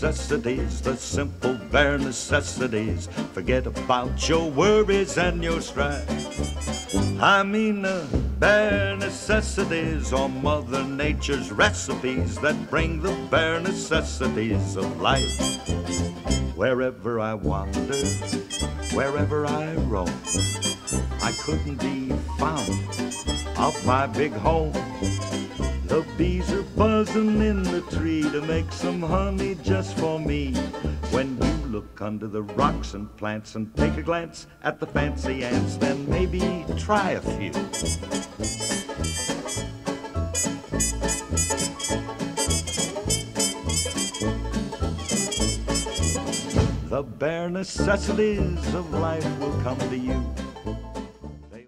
necessities, the simple bare necessities. Forget about your worries and your strife. I mean the bare necessities are Mother Nature's recipes that bring the bare necessities of life. Wherever I wander, wherever I roam, I couldn't be found off my big home. The bees are buzzing in the tree to make some honey just for me. When you look under the rocks and plants and take a glance at the fancy ants, then maybe try a few. The bare necessities of life will come to you.